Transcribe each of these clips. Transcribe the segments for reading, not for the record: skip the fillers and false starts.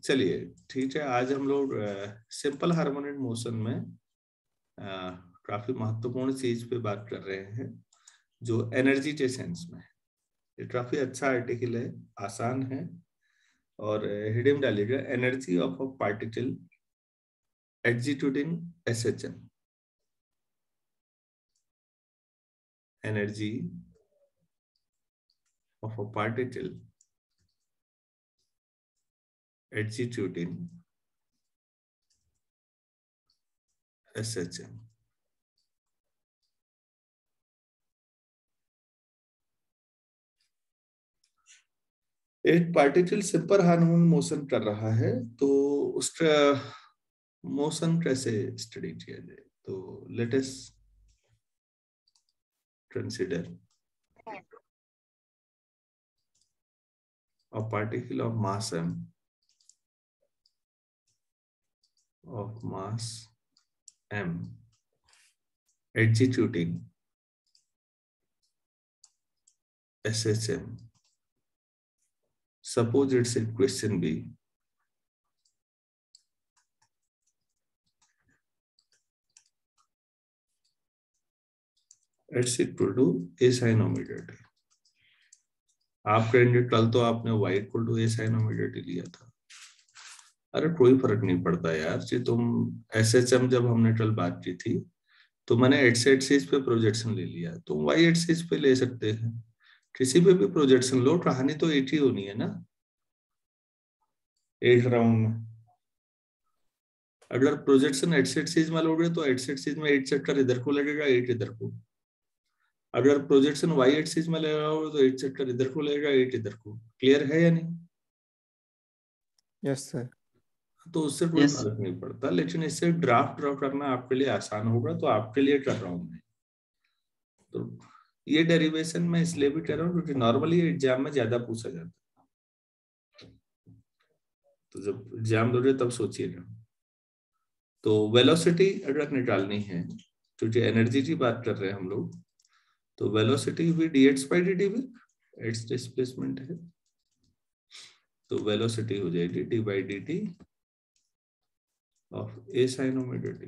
चलिए ठीक है, आज हम लोग सिंपल हार्मोनिक मोशन में काफी महत्वपूर्ण चीज पे बात कर रहे हैं, जो एनर्जी के सेंस में। ये काफी अच्छा आर्टिकल है, आसान है और हेडिंग डालिएगा energy of a particle executing SHM. Energy of a particle executing SHM। एक पार्टिकल सिंपल हार्मोनिक मोशन कर रहा है तो उसका मोशन कैसे स्टडी किया जाए। तो let us consider a particle of mass m executing SHM. Suppose it's a question B. It's equal to A sin omega t. आप कहेंगे कल तो आपने y equal to A sin omega t लिया था। अरे कोई फर्क नहीं पड़ता यार जी, तुम SHM जब हमने कल बात की थी तो मैंने x एक्सिस पे प्रोजेक्शन ले लिया, तुम y एक्सिस पे ले सकते हैं, किसी पे भी प्रोजेक्शन लो, कहानी तो एक ही होनी है ना। एक राउंड में अगर प्रोजेक्शन x एक्सिस में लोगे तो x एक्सिस में 8 चक्कर इधर को लगेगा, 8 इधर को। अगर प्रोजेक्शन y एक्सिस में लगाओगे तो 8 चक्कर इधर को लगेगा, 8 इधर को। क्लियर है या नहीं? Yes sir. तो उससे कोई फर्क नहीं पड़ता, लेकिन इससे ड्राफ्ट ड्रॉ करना आपके लिए आसान होगा, तो आपके लिए कर रहा हूं मैं। तो ये डेरिवेशन मैं इसलिए भी कर रहा हूँ क्योंकि नॉर्मली एग्जाम में ज्यादा पूछा जाता है, तो जब एग्जाम दोगे तब सोचिएगा। तो वेलोसिटी अगर निकालनी है, क्योंकि एनर्जी की बात कर रहे हैं हम लोग, तो वेलोसिटी भी dx by dt में इट्स डिस्प्लेसमेंट है, तो वेलोसिटी हो जाएगी d by dt of a sin omega t।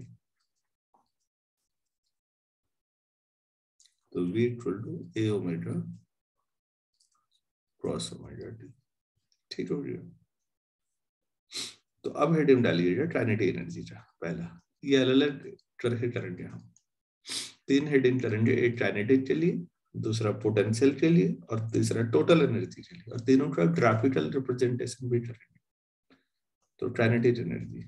तो v equal to a omega cos omega t। ठीक हो गया। तो अब हेडिंग डालिएगा काइनेटिक एनर्जी का। पहला ये अलग अलग करके करेंगे हम, 3 हेडिंग करेंगे, एक काइनेटिक के लिए, दूसरा पोटेंशियल के लिए और तीसरा टोटल एनर्जी के लिए, और तीनों का ग्राफिकल रिप्रेजेंटेशन भी करेंगे। तो काइनेटिक एनर्जी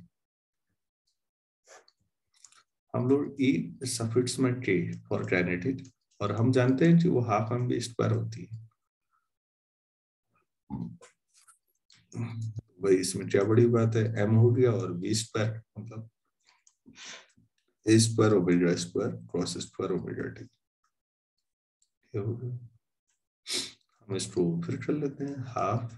हम लोग ई सफिक्स में के फॉर काइनेटिक, और हम जानते हैं कि वो हाफ एम बी स्क्वायर होती है। भाई इसमें क्या बड़ी बात है, एम हो गया और बी स्क्वायर मतलब A square omega square cos square omega T. क्या हो गया, हम इसको फिर कर लेते हैं, half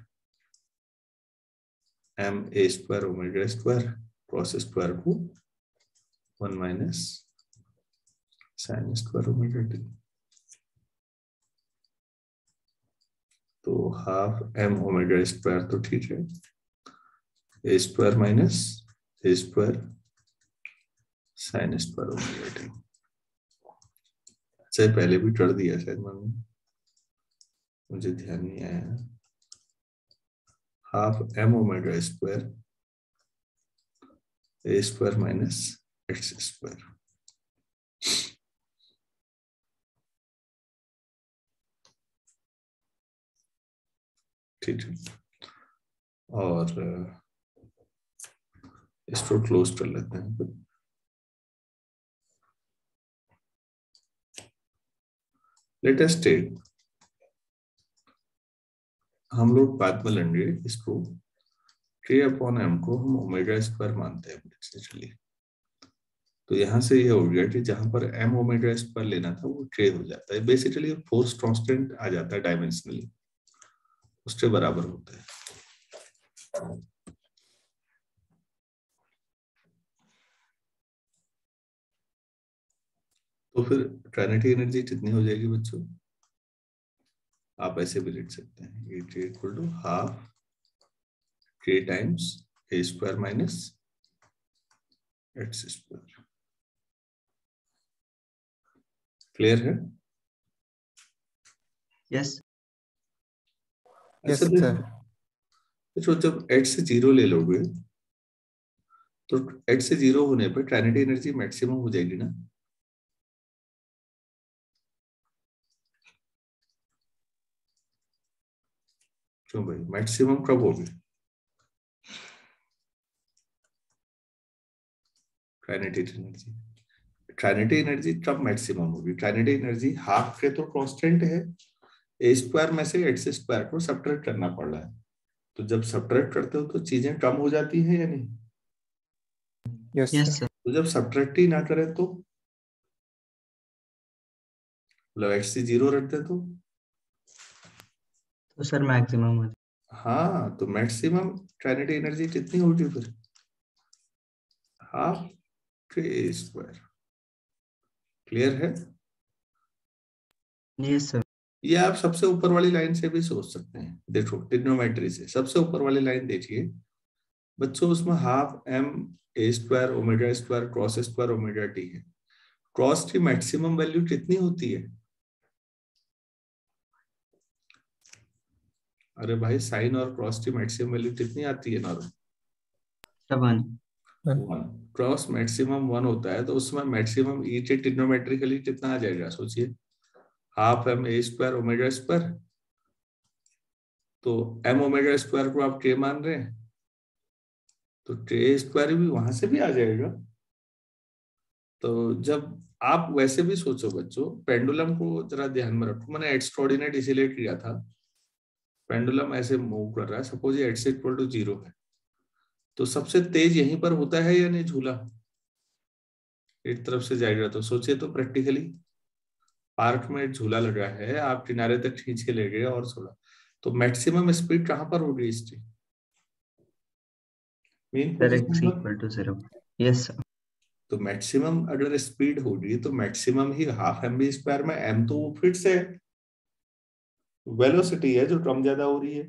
M A square omega square cos square को 1 minus sine square omega T. तो हाफ एम ओमेगा स्क्वायर तो ठीक है, A square minus A square sine square omega T. अच्छा पहले भी कर दिया शायद मैंने, मुझे ध्यान नहीं आया। Half M omega square A square minus X square. ठीक है, और इसको क्लोज कर लेते हैं। लेट अस टेक, हम लोग बाद में लेंगे इसको, k अपॉन m को हम ओमेगा स्क्वायर मानते हैं बेसिकली। तो यहाँ से ये हो गया कि जहां पर m ओमेगा स्क्वायर लेना था वो k हो जाता है, बेसिकली फोर्स कांस्टेंट आ जाता है डायमेंशनली, उसके बराबर होता है। तो फिर काइनेटिक एनर्जी कितनी हो जाएगी बच्चों, आप ऐसे भी लिख सकते हैं, ये k equal to half k times A square minus X square. Clear है? यस अच्छा सर। देखो, जब एच से 0 ले लोगे तो एच से 0 होने पर ट्राइनेटी एनर्जी मैक्सिमम हो जाएगी ना? क्यों भाई, मैक्सिमम कब होगी ट्राइनेटी एनर्जी? ट्राइनेटी एनर्जी कब मैक्सिमम होगी? ट्राइनेटी एनर्जी हाफ के तो कांस्टेंट है, ए स्क्वायर में से एक्स स्क्वायर को सब्ट्रैक्ट करना पड़ रहा है, तो जब सब्ट्रैक्ट करते हो तो चीजें कम हो जाती है या नहीं? Yes yes sir. सर। तो जब सब्ट्रैक्ट ही ना करें तो मतलब एक्स से 0 रख दे तो सर मैक्सिमम हो हाँ, तो मैक्सिमम ट्राइनेटी एनर्जी कितनी होगी फिर? हाफ के स्क्वायर। क्लियर है? Yes sir. ये आप सबसे ऊपर वाली लाइन से भी सोच सकते हैं। देखो ट्रिग्नोमेट्री से सबसे ऊपर वाली लाइन देखिए बच्चों, उसमें half M A square omega square cos square omega T है। क्रॉस की मैक्सिमम वैल्यू कितनी होती है? अरे भाई, साइन और क्रॉस की मैक्सिमम वैल्यू कितनी आती है नॉर्मल? 1। 1। क्रॉस मैक्सिमम 1 होता है, तो उसमें मैक्सिमम ई के ट्रिग्नोमेट्रिकली कितना आ जाएगा सोचिए? Half M A square omega square, तो एम ओमेगा स्क्वायर को आप के मान रहे हैं, तो के स्क्वायर भी वहां से भी आ जाएगा। तो जब आप वैसे भी सोचो बच्चों, पेंडुलम को जरा ध्यान में रखो, मैंने एक्स कोऑर्डिनेट इसीलिए किया था। पेंडुलम ऐसे मूव कर रहा है, सपोज ये एक्स इक्वल टू 0 है, तो सबसे तेज यहीं पर होता है या नहीं झूला? एक तरफ से जाएगा तो सोचिए तो प्रैक्टिकली, पार्क में एक झूला लगा है, आप किनारे तक खींच के ले गए और छोड़ा, तो मैक्सिमम स्पीड कहां पर होगी इसकी? मेन सर एक्स पोजीशन पर। Equal to 0। Yes sir. तो मैक्सिमम अगर स्पीड होगी तो मैक्सिमम ही हाफ एम बी स्क्वायर में, एम तो वो फिर से वेलोसिटी है जो कम ज्यादा हो रही है।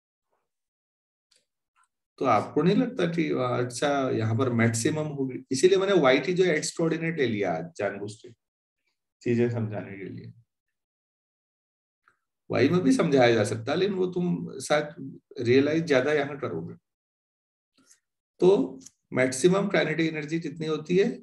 तो आपको नहीं लगता कि अच्छा यहाँ पर मैक्सिमम होगी? इसीलिए मैंने वाई की जो एक्स कोऑर्डिनेट ले लिया आज जानबूझ के चीजें समझाने के लिए। वाई में भी समझाया जा सकता है, लेकिन वो तुम शायद रियलाइज ज्यादा यहाँ करोगे। तो मैक्सिमम काइनेटिक एनर्जी कितनी होती है?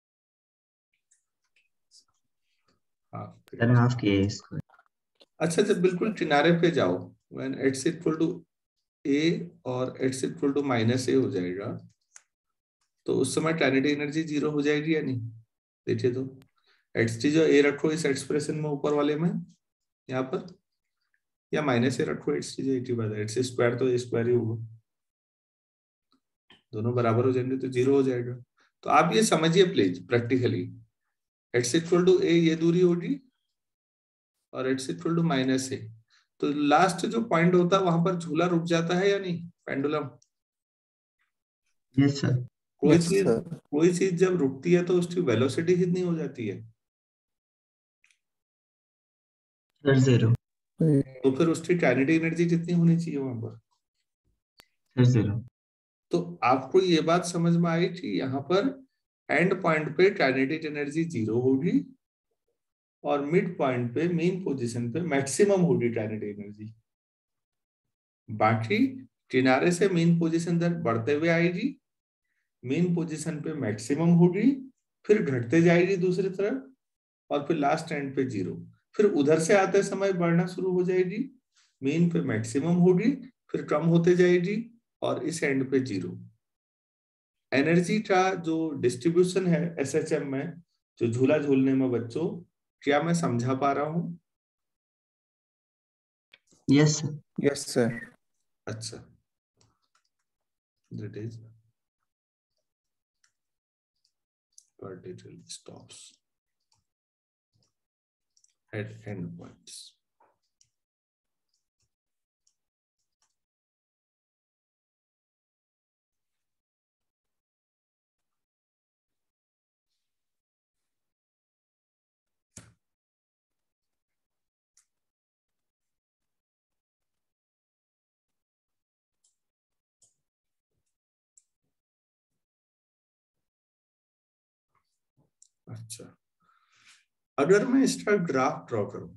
सर हाफ के स्क्वायर। अच्छा, जब बिल्कुल किनारे पे जाओ, when X equal to A और X equal to minus A हो जाएगा, तो उस समय काइनेटिक एनर्जी 0 हो जाएगी या नहीं? देखिए तो एक्स टी जो ए रखो इस एक्सप्रेशन में ऊपर वाले में यहाँ पर, या माइनस ए रखो एक्स टी जो एटी बाय एक्स स्क्वायर, तो ए स्क्वायर ही होगा, दोनों बराबर हो जाएंगे तो 0 हो जाएगा। तो आप ये समझिए please practically, X equal to A ये दूरी होगी और X equal to minus A, तो लास्ट जो पॉइंट होता है वहां पर झूला रुक जाता है या नहीं? Pendulum, yes sir. कोई यस चीज सर। कोई चीज जब रुकती है तो उसकी वेलोसिटी कितनी हो जाती है? सर 0। तो फिर उसकी काइनेटिक एनर्जी कितनी होनी चाहिए वहां पर? सर 0। तो आपको ये बात समझ में आई कि यहाँ पर एंड पॉइंट पे काइनेटिक एनर्जी 0 होगी और मिड पॉइंट पे मेन पोजीशन पे मैक्सिमम होगी काइनेटिक एनर्जी। बाकी किनारे से मेन पोजीशन तक बढ़ते हुए आएगी, मेन पोजीशन पे मैक्सिमम होगी, फिर घटते जाएगी दूसरी तरफ, और फिर लास्ट एंड पे 0, फिर उधर से आते समय बढ़ना शुरू हो जाएगी, मेन पे मैक्सिमम होगी, फिर कम होते जाएगी और इस एंड पे 0। एनर्जी का जो डिस्ट्रीब्यूशन है एसएचएम में, जो झूला झूलने में बच्चों, क्या मैं समझा पा रहा हूं? Yes sir. Yes sir. अच्छा, that is particle stops at end points. अच्छा, अगर मैं इसका ड्राफ्ट ड्रॉ करूं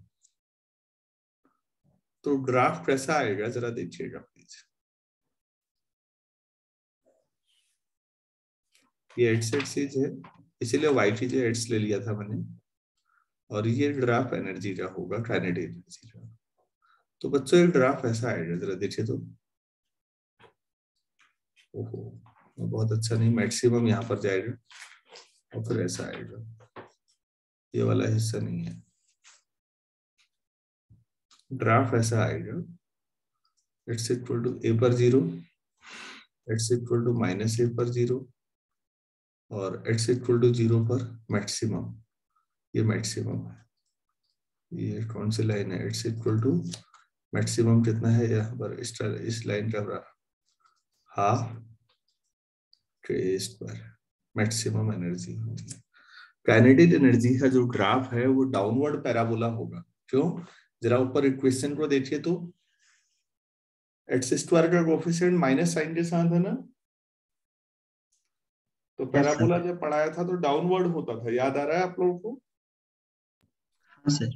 तो ड्राफ्ट कैसा आएगा, जरा देखिएगा प्लीज। ये एड्स एक्सिस है, इसीलिए वाई टी जे एड्स ले लिया था मैंने, और ये ग्राफ एनर्जी का होगा, काइनेटिक एनर्जी का। तो बच्चों ये ग्राफ ऐसा आएगा, जरा देखिए तो। ओहो, बहुत अच्छा नहीं, मैक्सिमम यहाँ पर जाएगा और फिर ऐसा आएगा, ये वाला हिस्सा नहीं है। ग्राफ ऐसा आएगा, इट्स इक्वल टू ए पर 0, it's equal to minus A पर 0, और इट्स इक्वल टू 0 पर मैक्सिमम। ये मैक्सिमम है, ये कौन सी लाइन है, इट्स इक्वल टू मैक्सिमम कितना है यहाँ पर, इस लाइन का हाफ के square, maximum energy. Kinetic energy का जो ग्राफ है वो डाउनवर्ड पैराबोला होगा। क्यों, जरा ऊपर इक्वेशन को देखिए तो, एक्स स्क्वायर का कोफिशिएंट माइनस साइन के साथ है ना, तो पैराबोला जब पढ़ाया था तो डाउनवर्ड होता था, याद आ रहा है आप लोगों को? हाँ सर।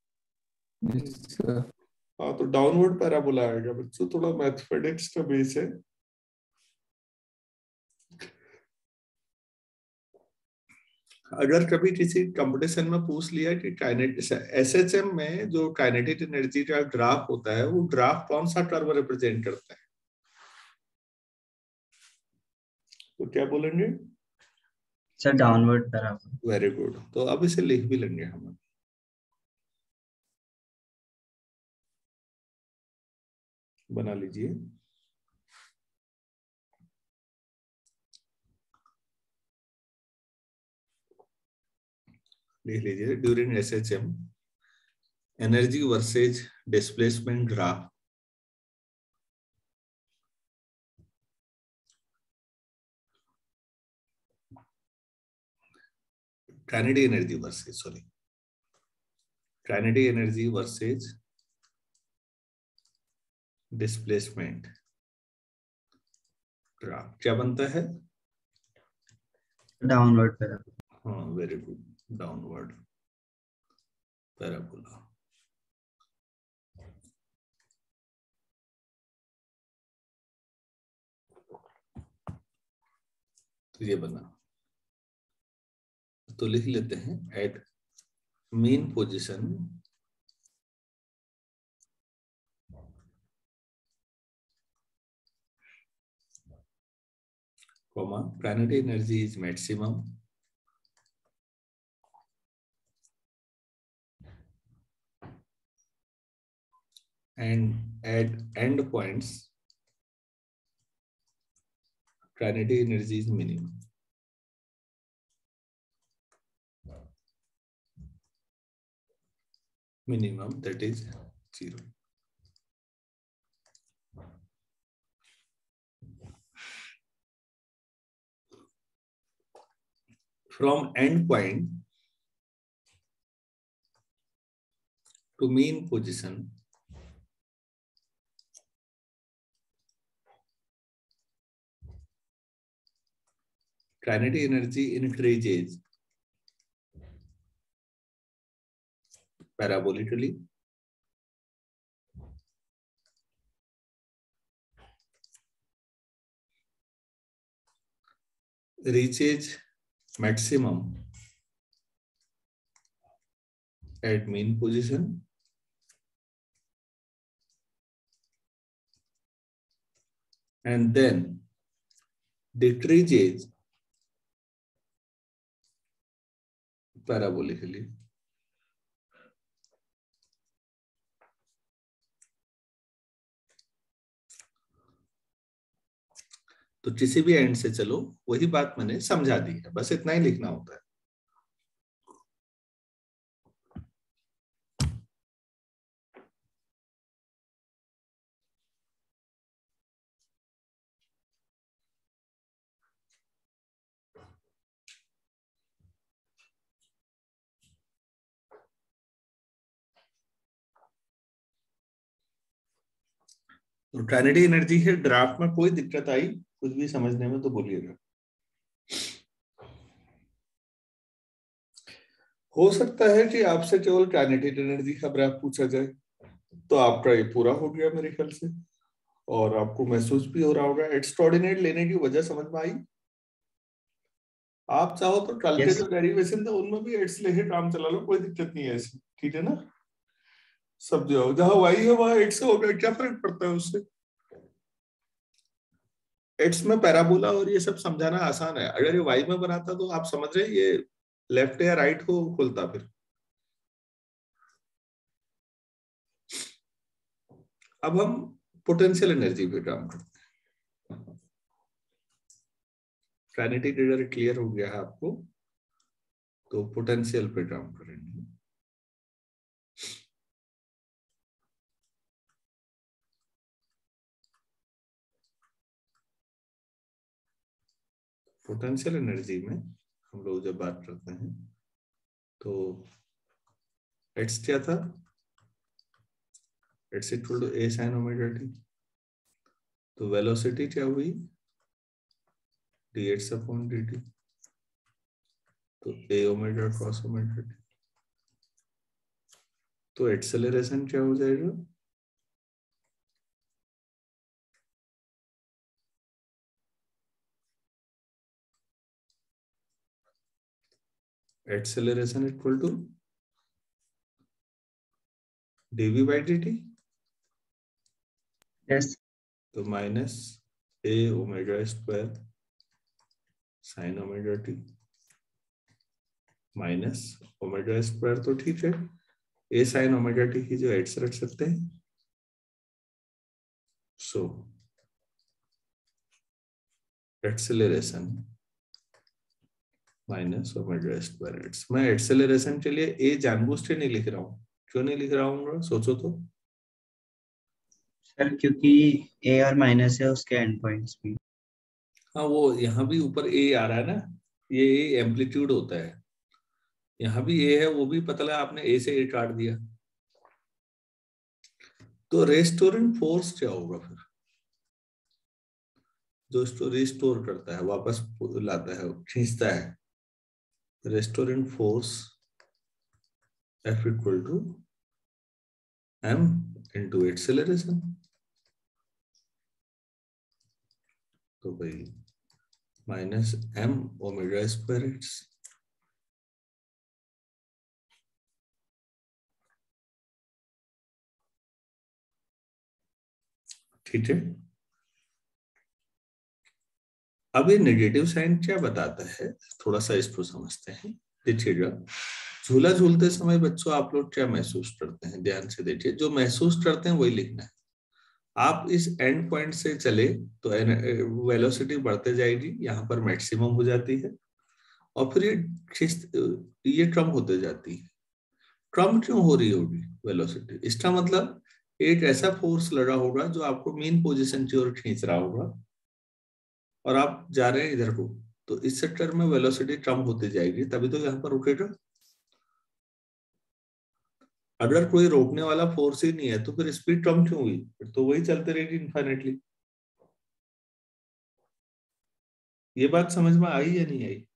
हाँ, तो डाउनवर्ड पैराबोला आएगा बच्चों, थोड़ा मैथमेटिक्स का बेस है। अगर कभी किसी कंपटीशन में पूछ लिया कि काइनेटिक एसएचएम में जो काइनेटिक एनर्जी का ग्राफ होता है, वो ग्राफ कौन सा कर्व रिप्रेजेंट करता है, तो क्या बोलेंगे? Sir downward parabola. Very good, तो अब इसे लिख भी लेंगे हम। बना लीजिए, लिख लीजिए, during SHM energy versus displacement graph kinetic energy versus displacement graph क्या बनता है? Downward parabola. हाँ, वेरी गुड, डाउनवर्ड पैराबोला। तो ये बना, तो लिख लेते हैं, at mean position comma kinetic energy is maximum and at end points kinetic energy is minimum. Minimum, that is 0. From end point to mean position, kinetic energy increases parabolically reaches maximum at mean position and then decreases parabolically तो किसी भी and से चलो, वही बात मैंने समझा दी है, बस इतना ही लिखना होता है। तो काइनेटिक एनर्जी है, ड्राफ्ट में कोई दिक्कत आई कुछ भी समझने में तो बोलिएगा। हो सकता है कि आपसे केवल काइनेटिक एनर्जी का ग्राफ पूछा जाए, तो आपका ये पूरा हो गया मेरे ख्याल से, और आपको महसूस भी हो रहा होगा। एक्स्ट्राऑर्डिनेट लेने की वजह समझ में आई। आप चाहो तो कल के यस जो डेरिवेशन थे उनमें भी एड्स लेके काम चला लो, कोई दिक्कत नहीं है ऐसी, ठीक है ना। सब जहां वाई है वहां एड्स होगा, क्या फर्क पड़ता है उससे। एड्स में पैराबोला और ये सब समझाना आसान है, अगर ये वाई में बनाता तो आप समझ रहे ये लेफ्ट या राइट को खुलता। फिर अब हम पोटेंशियल एनर्जी पे काम करते हैं। काइनेटिक एनर्जी क्लियर हो गया है आपको, तो पोटेंशियल पे काम करेंगे। पोटेंशियल एनर्जी में हम लोग जब बात करते हैं तो एट्स क्या था, X equal to A sine omega T. तो वेलोसिटी क्या हुई, D X upon D T, तो A omega cos omega T. तो एक्सेलरेशन क्या हो जाएगा, acceleration equal to DV by D T, yes तो minus A omega square sine omega T minus omega square, तो ठीक है, ए साइन ओमेगा टी की जो एड्स रख सकते हैं। So acceleration minus omega square X. मैं एक्सेलरेशन के लिए ए जानबूझ के नहीं लिख रहा हूँ, क्यों नहीं लिख रहा हूँ सोचो तो। सर, क्योंकि ए और माइनस है उसके एंड पॉइंट्स भी। हाँ वो यहाँ भी ऊपर ए आ रहा है ना, ये ए एम्पलीट्यूड होता है, यहाँ भी ए है, वो भी पतला, आपने ए से ए काट दिया। तो रेस्टोरेंट फोर्स क्या होगा फिर, जो इसको रिस्टोर करता है, वापस लाता है, खींचता है। Restoring force F equal to m into acceleration. तो भाई minus m omega square X. ठीक है, अब ये नेगेटिव साइन क्या बताता है, थोड़ा सा इसको समझते हैं। देखिएगा, झूला झूलते समय बच्चों आप लोग क्या महसूस करते हैं, ध्यान से देखिए, जो महसूस करते हैं वही लिखना है। आप इस एंड पॉइंट से चले तो वेलोसिटी बढ़ते जाएगी, यहाँ पर मैक्सिमम हो जाती है, और फिर ये कम होते जाती है। कम क्यों हो रही होगी वेलोसिटी, इसका मतलब एक ऐसा फोर्स लगा होगा जो आपको मेन पोजीशन की ओर खींच रहा होगा, और आप जा रहे हैं इधर को, तो इस चक्कर में वेलोसिटी कम होती जाएगी, तभी तो यहाँ पर रुकेगा। अगर कोई रोकने वाला फोर्स ही नहीं है तो फिर स्पीड कम क्यों हुई, फिर तो वही चलते रहेगी इनफाइनेटली। ये बात समझ में आई या नहीं आई।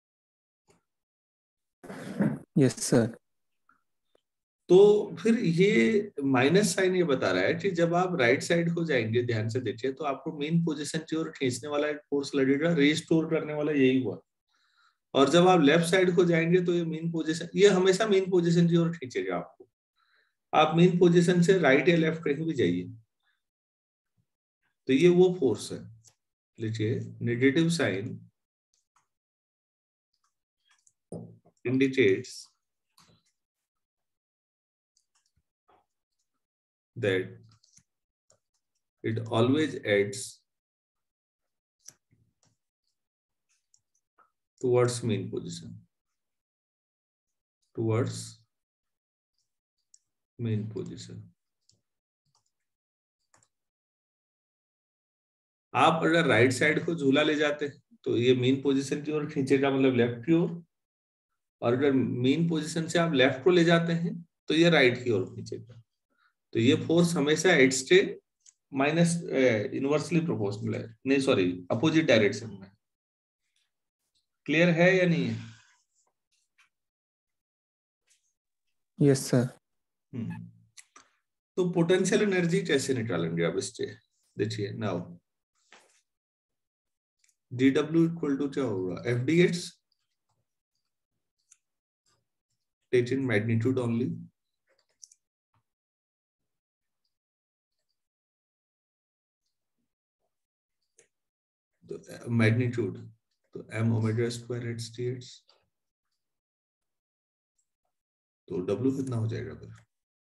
Yes, sir. तो फिर ये माइनस साइन ये बता रहा है कि जब आप राइट साइड को जाएंगे, ध्यान से देखिए, तो आपको मेन पोजीशन की ओर खींचने वाला एक फोर्स लगेगा, रिस्टोर करने वाला यही हुआ। और जब आप लेफ्ट साइड को जाएंगे तो ये मेन पोजीशन, ये हमेशा मेन पोजीशन की ओर खींचेगा आपको। आप मेन पोजीशन से राइट या लेफ्ट कहीं भी जाइए, तो ये वो फोर्स है। लिखिए, negative sign indicates that it always adds towards mean position, towards mean position। आप अगर राइट साइड को झूला ले जाते हैं तो ये मेन पोजीशन की ओर खींचेगा, मतलब लेफ्ट की ओर, और अगर मेन पोजीशन से आप लेफ्ट को ले जाते हैं तो ये राइट की ओर खींचेगा। तो ये फोर्स हमेशा एड्स के माइनस इनवर्सली प्रोपोर्शनल है, नहीं सॉरी, अपोजिट डायरेक्शन में। क्लियर है या नहीं है। Yes, sir. तो पोटेंशियल एनर्जी कैसे निकालेंगे अब इससे? देखिए नाउ dw इक्वल टू क्या होगा, FDx take in magnitude only, तो मैग्नीट्यूड तो m omega square h dx, तो w कितना हो जाएगा फिर?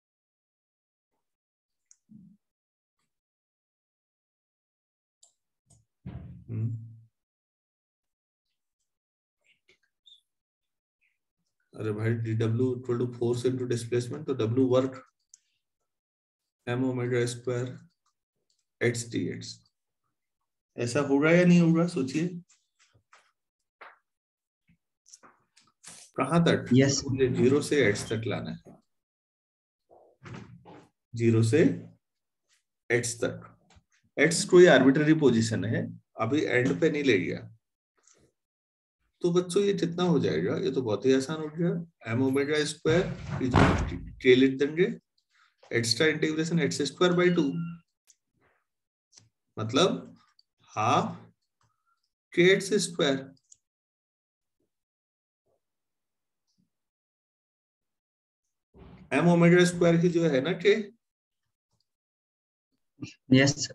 अरे भाई dw equal to force into displacement, तो w work m omega square h dx, ऐसा होगा या नहीं होगा सोचिए? कहां तक? Yes. मुझे 0 से h तक लाना है, 0 से h तक। h कोई आर्बिट्ररी पोजीशन है, अभी एंड पे नहीं ले गया। तो बच्चों ये कितना हो जाएगा? ये तो बहुत ही आसान हो गया, m ओमेगा स्क्वायर के लिख देंगे extra integration x square by 2, मतलब half K X square. m omega square की जो है ना K, Yes, sir.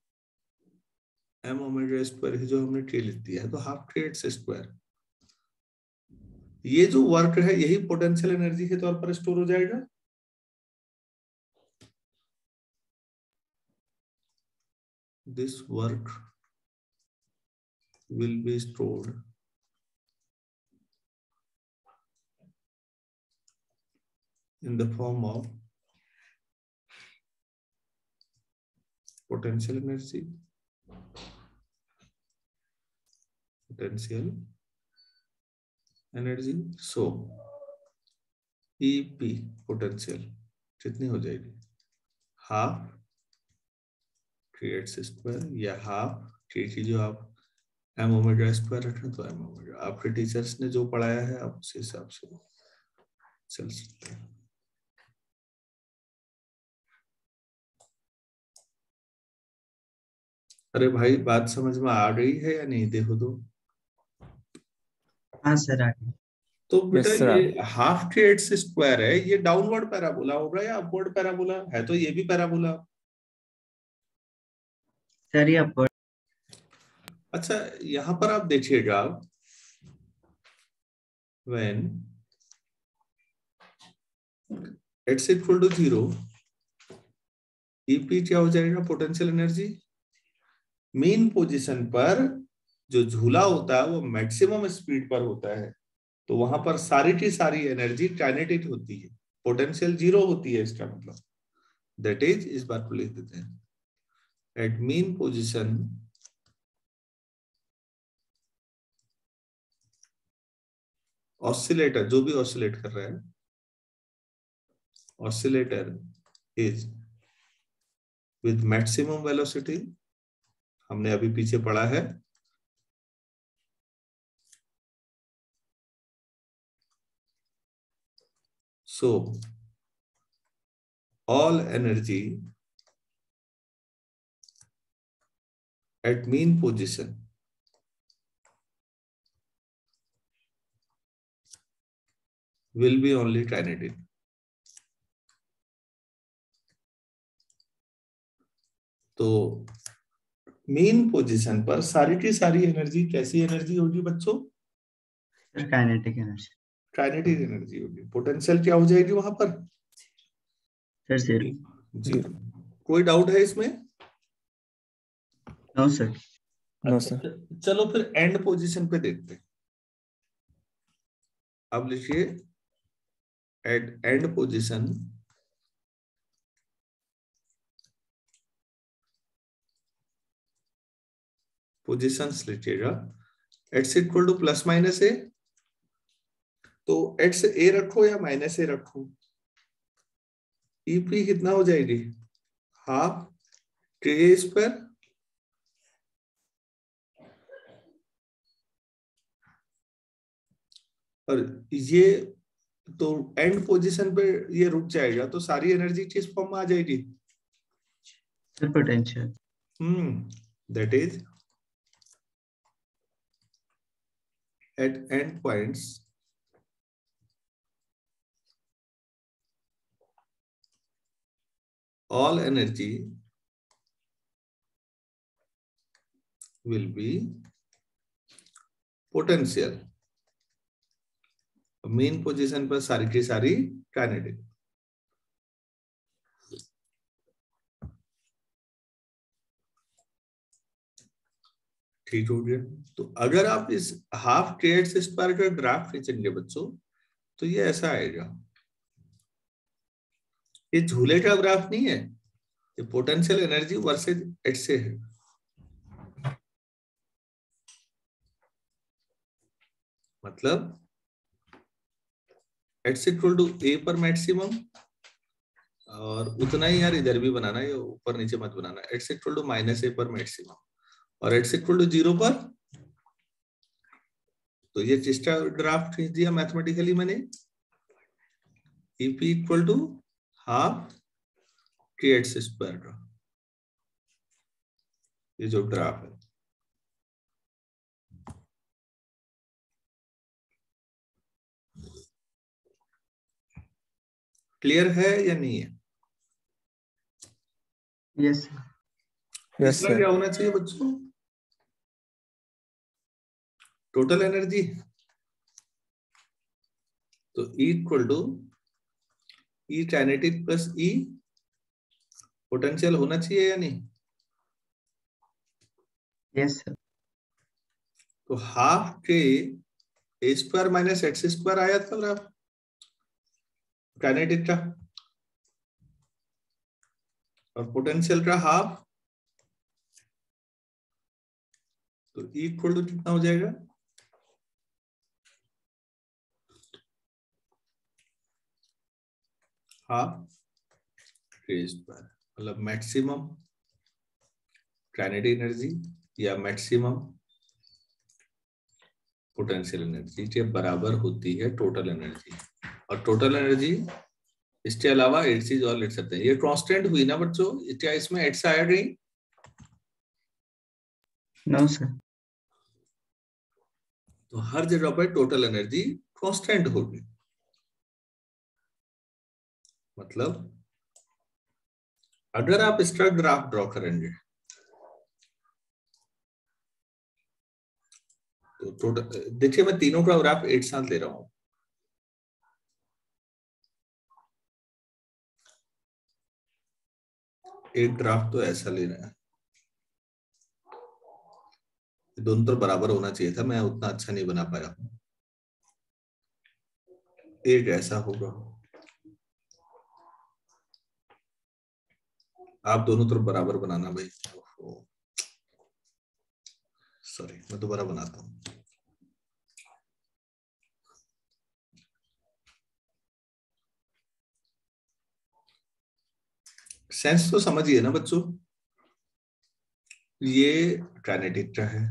m omega square की जो हमने के लिख दिया है, तो हाफ के एक्स स्क्वायर। ये जो वर्क है यही पोटेंशियल एनर्जी के तौर पर स्टोर हो जाएगा। This work will be stored in the form of potential energy, so EP potential कितनी हो जाएगी? हाफ के एक्स स्क्वायर या हाफ के की जो आप m ओमेगा स्क्वायर रखें तो m ओमेगा, आपके टीचर्स ने जो पढ़ाया है आप उस हिसाब से चल सकते हैं। अरे भाई बात समझ में आ गई है या नहीं? देखो तो। हाँ सर, आ गया। तो बेटा Yes, sir. ये हाफ के एक्स स्क्वायर है, ये डाउनवर्ड पैराबोला होगा या अपवर्ड पैराबोला है? तो ये भी पैराबोला। सर ये अपवर्ड। अच्छा यहां पर आप देखिएगा, when x equal to 0, EP क्या हो जाएगा? Potential energy. मेन पोजीशन पर जो झूला होता है वो मैक्सिमम स्पीड पर होता है, तो वहां पर सारी की सारी एनर्जी काइनेटिक होती है, पोटेंशियल 0 होती है। इसका मतलब दैट इज, इस बात को लिख देते हैं, एट मेन पोजीशन ऑसिलेटर, जो भी ऑसिलेट कर रहा है, oscillator is with maximum velocity, हमने अभी पीछे पढ़ा है, so all energy at mean position will be only kinetic। तो मेन पोजीशन पर सारी की सारी एनर्जी कैसी एनर्जी होगी बच्चों? Sir kinetic energy. Kinetic energy होगी। पोटेंशियल क्या हो जाएगी वहां पर? Sir zero. जी। कोई डाउट है इसमें? No sir. No, अच्छा, sir. चलो फिर एंड पोजीशन पे देखते हैं। अब लिखिए एट एंड पोजीशन पोजीशंस लिखिएगा, X equal to plus minus A, तो एक्स ए रखो या माइनस ए रखो, ईपी कितना हो जाएगी? हाफ के स्क्वायर, और ये तो एंड पोजीशन पे ये रुक जाएगा तो सारी एनर्जी किस फॉर्म में आ जाएगी? Sir potential. That is at end points all energy will be potential. Mean position पर सारी की सारी काइनेटिक। ठीक हो गया। तो अगर आप इस हाफ kx स्क्वायर का ग्राफ खींचेंगे बच्चों तो ये ऐसा आएगा। ये झूले का ग्राफ नहीं है, ये पोटेंशियल एनर्जी वर्सेस एच से है। मतलब एच इक्वल टू ए पर मैक्सिमम, और उतना ही यार इधर भी बनाना है, ऊपर नीचे मत बनाना। H equal to minus A पर मैक्सिमम और एच इक्वल टू 0 पर। तो ये जिसका ड्राफ्ट खींच दिया मैथमेटिकली मैंने, EP equal to half kx square का ये जो ग्राफ है। क्लियर है या नहीं है? यस यस इसका सर। क्या होना चाहिए बच्चों? टोटल एनर्जी तो E equal to E kinetic plus E potential होना चाहिए या नहीं? Yes sir. तो half K A square minus X square आया था ग्राफ काइनेटिक का, और पोटेंशियल का हाफ। तो E इक्वल टू कितना हो जाएगा? हाफ के स्क्वायर, मतलब मैक्सिमम काइनेटिक एनर्जी या मैक्सिमम पोटेंशियल एनर्जी के बराबर होती है टोटल एनर्जी। और टोटल एनर्जी इसके अलावा एट चीज और लिख सकते हैं। ये कांस्टेंट हुई ना बच्चों, क्या इसमें एट्स आया नहीं? No sir. तो हर जगह पर टोटल एनर्जी कांस्टेंट होगी। मतलब अगर आप इसका ग्राफ ड्रॉ करेंगे तो टोटल देखिए, मैं तीनों का ग्राफ एक साथ ले रहा हूं। एक ग्राफ तो ऐसा ले रहा है, दोनों तो बराबर होना चाहिए था, मैं उतना अच्छा नहीं बना पाया हूं। एक ऐसा होगा, आप दोनों तरफ बराबर बनाना भाई। सॉरी, मैं दोबारा बनाता हूं। सेंस तो समझिए ना बच्चों, ये काइनेटिक का है,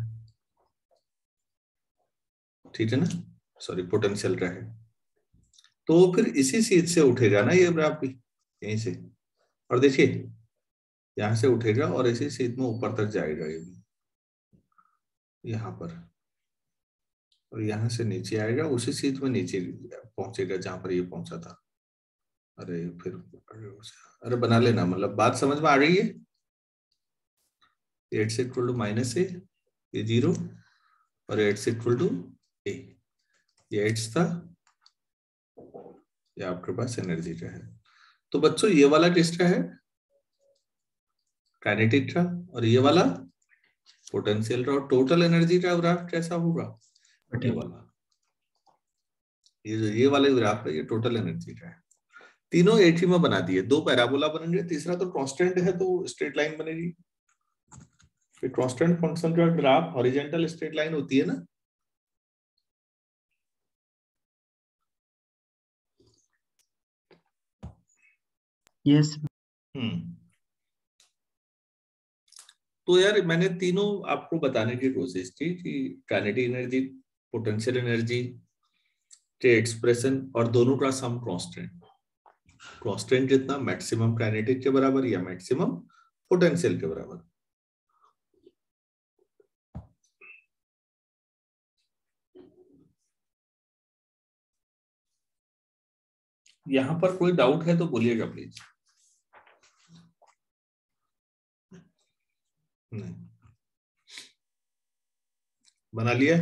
ठीक है ना, सॉरी पोटेंशियल का है। तो फिर इसी चीज से उठेगा ना ये ग्राफ भी, यहीं से। और देखिए यहां से उठेगा और इसी सीध में ऊपर तक जाएगा ये भी, यहाँ पर, और यहाँ से नीचे आएगा, उसी सीध में नीचे पहुंचेगा जहां पर ये पहुंचा था। अरे फिर अरे बना लेना, मतलब बात समझ में आ गई है? एट से इक्वल टू माइनस ए, ये 0, और एट से इक्वल टू ए, ये एच था, ये आपके पास एनर्जी का है। तो बच्चों ये वाला किसका है? काइनेटिक का। और ये वाला पोटेंशियल का। और टोटल एनर्जी का ग्राफ कैसा होगा? ये वाला, ये जो ये वाला ग्राफ है ये टोटल एनर्जी का है। तीनों एक ही में बना दिए, दो पैराबोला बनेंगे, तीसरा तो कांस्टेंट है तो स्ट्रेट लाइन बनेगी। फिर कांस्टेंट फंक्शन का ग्राफ हॉरिजॉन्टल स्ट्रेट लाइन होती है ना। यस। तो यार मैंने तीनों आपको बताने की कोशिश की कि kinetic energy, potential energy state expression और दोनों का सम कांस्टेंट, कांस्टेंट जितना मैक्सिमम काइनेटिक के बराबर या मैक्सिमम पोटेंशियल के बराबर। यहां पर कोई डाउट है तो बोलिएगा प्लीज। नहीं बना लिया?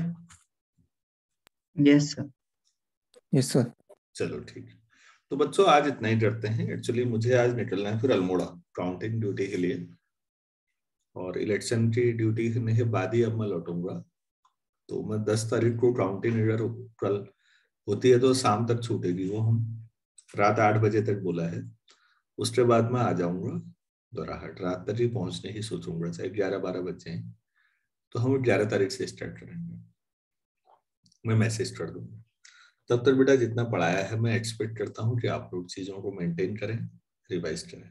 Yes sir. Yes sir. चलो ठीक है, तो बच्चों आज इतना ही करते हैं। एक्चुअली मुझे आज निकलना है फिर अल्मोड़ा काउंटिंग ड्यूटी के लिए, और इलेक्शन की ड्यूटी करने के बाद ही अब मैं लौटूंगा। तो मैं 10 तारीख को काउंटिंग अगर कल होती है तो शाम तक छूटेगी, वो हम रात 8 बजे तक बोला है। उसके बाद मैं आ जाऊंगा दोराहट, रात तक ही पहुंचने की सोचूंगा, चाहे 11-12 बजे हैं। तो हम 11 तारीख से स्टार्ट करेंगे, मैं मैसेज कर दूंगा। तब तक बेटा जितना पढ़ाया है मैं एक्सपेक्ट करता हूँ कि आप लोग चीजों को मेंटेन करें, रिवाइज करें।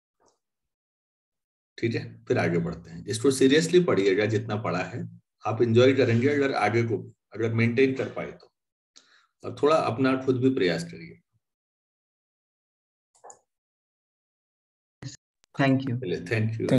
ठीक है, फिर आगे बढ़ते हैं। इसको सीरियसली पढ़िएगा, जितना पढ़ा है आप एंजॉय करेंगे अगर आगे को अगर मेंटेन कर पाए तो, और थोड़ा अपना खुद भी प्रयास करिए। Thank you. Thank you.